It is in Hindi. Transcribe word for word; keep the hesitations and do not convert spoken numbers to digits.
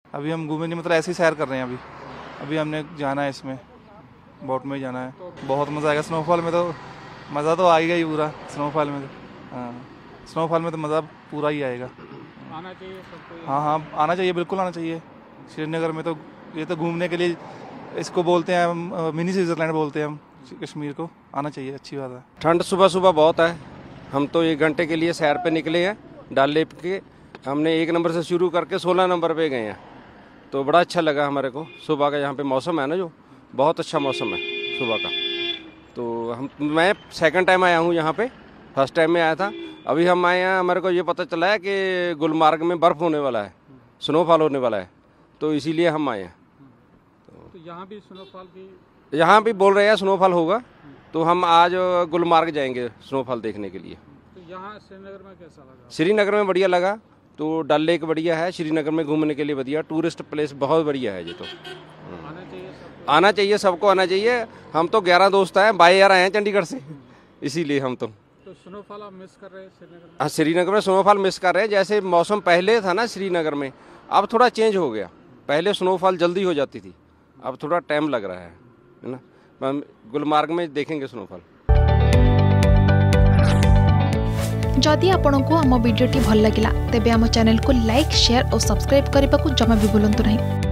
अभी हम घूमे नहीं, मतलब ऐसे ही सैर कर रहे हैं। अभी अभी हमने जाना है, इसमें बोट में ही जाना है। बहुत मज़ा आएगा स्नोफॉल में, तो मज़ा तो आएगा ही पूरा स्नोफॉल में। हाँ, स्नोफॉल में तो मज़ा पूरा ही आएगा। आना चाहिए सबको। हाँ हाँ, आना चाहिए, बिल्कुल आना चाहिए। श्रीनगर में तो ये तो घूमने के लिए, इसको बोलते हैं हम मिनी स्विट्ज़रलैंड बोलते हैं हम कश्मीर को। आना चाहिए, अच्छी बात है। ठंड सुबह सुबह बहुत है। हम तो एक घंटे के लिए सैर पे निकले हैं डल लेक के। हमने एक नंबर से शुरू करके सोलह नंबर पे गए हैं, तो बड़ा अच्छा लगा हमारे को। सुबह का यहाँ पे मौसम है ना, जो बहुत अच्छा मौसम है सुबह का। तो हम मैं सेकंड टाइम आया हूँ यहाँ पे, फर्स्ट टाइम में आया था। अभी हम आए हैं, हमारे को ये पता चला है कि गुलमार्ग में बर्फ़ होने वाला है, स्नोफॉल होने वाला है, तो इसीलिए हम आए हैं। तो यहाँ भी स्नोफॉल की, यहाँ भी बोल रहे हैं स्नोफॉल होगा, तो हम आज गुलमार्ग जाएंगे स्नोफॉल देखने के लिए। तो यहाँ श्रीनगर में कैसा लगा? श्रीनगर में बढ़िया लगा। तो डल लेक बढ़िया है, श्रीनगर में घूमने के लिए बढ़िया टूरिस्ट प्लेस बहुत बढ़िया है ये। तो आना चाहिए सबको। आना चाहिए, सबको आना चाहिए। हम तो ग्यारह दोस्त हैं, बाई यार आए हैं चंडीगढ़ से, इसीलिए हम तो तो स्नोफॉल आप मिस कर रहे हैं श्रीनगर में? हाँ, श्रीनगर में स्नोफॉल मिस कर रहे हैं। जैसे मौसम पहले था ना श्रीनगर में, अब थोड़ा चेंज हो गया। पहले स्नोफॉल जल्दी हो जाती थी, अब थोड़ा टाइम लग रहा है है ना। हम गुलमार्ग में देखेंगे स्नोफॉल। जदि आपंक आम भिडी भल लगा तेब आम चैनल को लाइक, शेयर और सब्सक्राइब करने को जमा भी भूलु नहीं।